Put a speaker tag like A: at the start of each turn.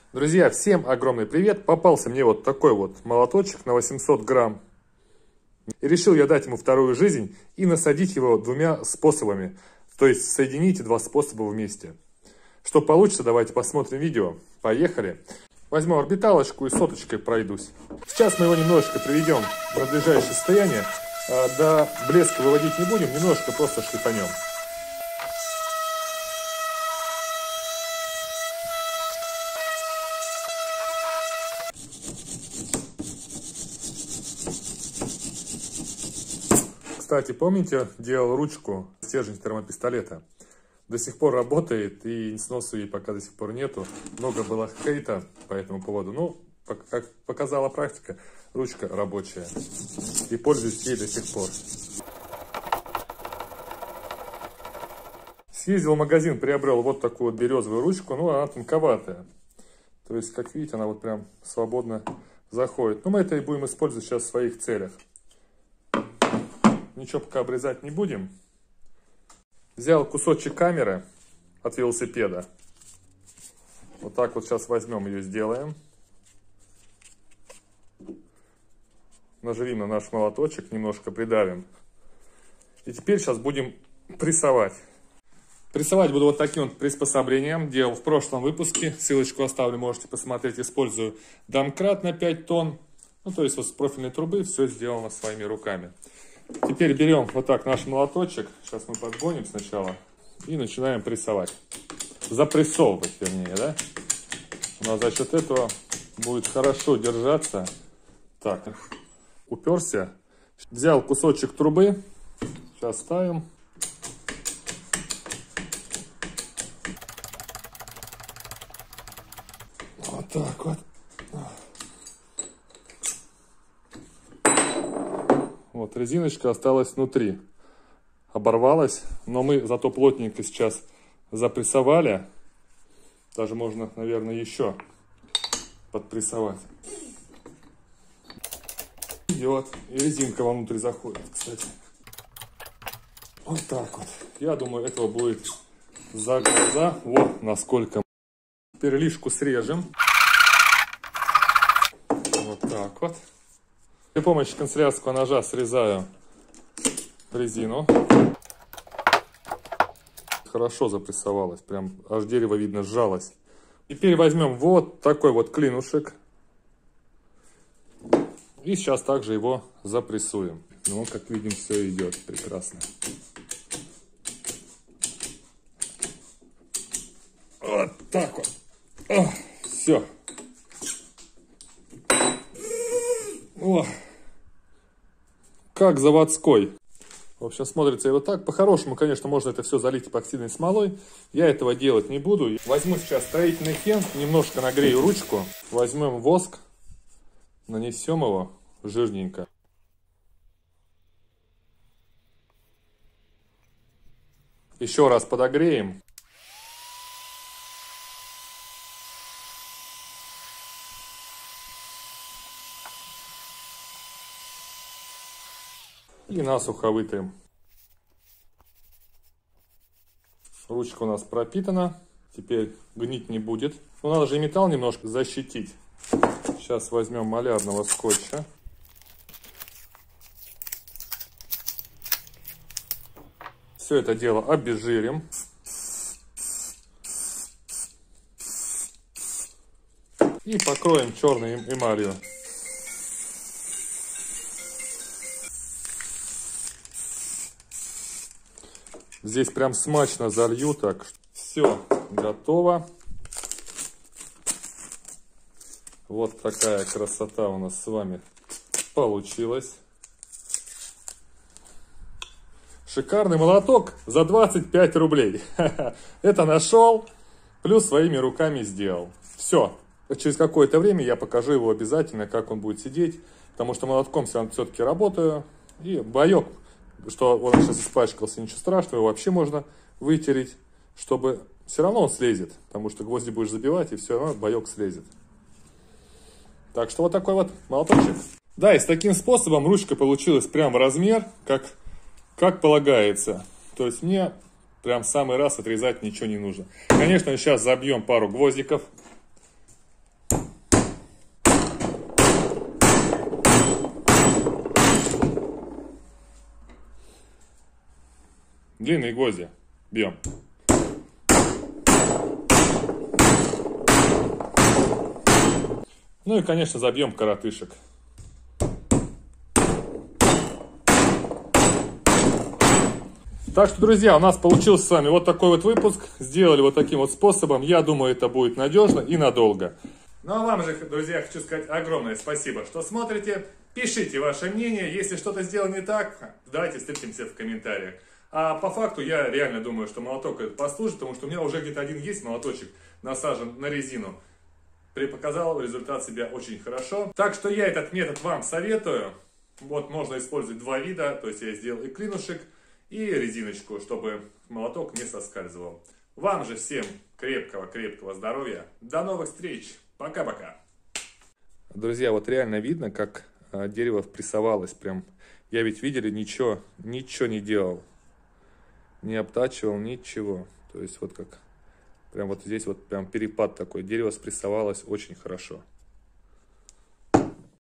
A: Друзья, всем огромный привет! Попался мне вот такой вот молоточек на 800 грамм. И решил я дать ему вторую жизнь и насадить его двумя способами. То есть соединить два способа вместе. Что получится, давайте посмотрим видео. Поехали! Возьму орбиталочку и соточкой пройдусь. Сейчас мы его немножечко приведем в надлежащее состояние. До блеска выводить не будем, немножко просто шлифанем. Кстати, помните, делал ручку, стержень термопистолета? До сих пор работает, и сносу ей пока до сих пор нету. Много было хейта по этому поводу. Ну, как показала практика, ручка рабочая. И пользуюсь ей до сих пор. Съездил в магазин, приобрел вот такую вот березовую ручку. Ну, она тонковатая. То есть, как видите, она вот прям свободно заходит. Но мы это и будем использовать сейчас в своих целях. Ничего пока обрезать не будем. Взял кусочек камеры от велосипеда. Вот так вот сейчас возьмем ее, сделаем. Наживим на наш молоточек, немножко придавим. И теперь сейчас будем прессовать. Прессовать буду вот таким вот приспособлением. Делал в прошлом выпуске. Ссылочку оставлю, можете посмотреть. Использую домкрат на 5 тонн. Ну, то есть вот с профильной трубы все сделано своими руками. Теперь берем вот так наш молоточек. Сейчас мы подгоним сначала. И начинаем прессовать. Запрессовывать, вернее, да? У нас за счет этого будет хорошо держаться. Так, уперся. Взял кусочек трубы. Сейчас ставим. Вот так вот. Вот резиночка осталась внутри. Оборвалась, но мы зато плотненько сейчас запрессовали. Даже можно, наверное, еще подпрессовать. Идет. И резинка вовнутрь заходит, кстати. Вот так вот. Я думаю, этого будет за глаза. Вот насколько. Теперь лишку срежем. Вот так вот. При помощи канцелярского ножа срезаю резину. Хорошо запрессовалась, прям аж дерево видно сжалось. Теперь возьмем вот такой вот клинушек. И сейчас также его запрессуем. Ну, как видим, все идет прекрасно. Вот так вот. Все. О, как заводской. В общем, смотрится и вот так. По-хорошему, конечно, можно это все залить эпоксидной смолой. Я этого делать не буду. Возьму сейчас строительный фен, немножко нагрею ручку. Возьмем воск, нанесем его жирненько. Еще раз подогреем. И насухо вытрем. Ручка у нас пропитана. Теперь гнить не будет. Но надо же и металл немножко защитить. Сейчас возьмем малярного скотча. Все это дело обезжирим. И покроем черной эмалью. Здесь прям смачно залью, так. Все, готово. Вот такая красота у нас с вами получилась. Шикарный молоток за 25 рублей. Это нашел, плюс своими руками сделал. Все. Через какое-то время я покажу его обязательно, как он будет сидеть. Потому что молотком все-таки работаю. И боек. Что он сейчас испачкался, ничего страшного, его вообще можно вытереть, чтобы все равно он слезет, потому что гвозди будешь забивать, и все равно боек слезет. Так что вот такой вот молоточек. Да, и с таким способом ручка получилась прям размер, как полагается. То есть мне прям в самый раз отрезать ничего не нужно. Конечно, сейчас забьем пару гвоздиков. длинные гвозди бьем. Ну и, конечно, забьем коротышек. Так что, друзья, у нас получился с вами вот такой вот выпуск. Сделали вот таким вот способом. Я думаю, это будет надежно и надолго. Ну а вам же, друзья, хочу сказать огромное спасибо, что смотрите. Пишите ваше мнение. Если что-то сделал не так, давайте встретимся в комментариях. А по факту я реально думаю, что молоток этот послужит, потому что у меня уже где-то один есть молоточек, насажен на резину. Показал результат себя очень хорошо. Так что я этот метод вам советую. Вот можно использовать два вида. То есть я сделал и клинушек, и резиночку, чтобы молоток не соскальзывал. Вам же всем крепкого здоровья. До новых встреч. Пока-пока. Друзья, вот реально видно, как дерево впрессовалось. Прям, я ведь, видели, ничего не делал. Не обтачивал, ничего. То есть вот как, прям вот здесь вот прям перепад такой. Дерево спрессовалось очень хорошо.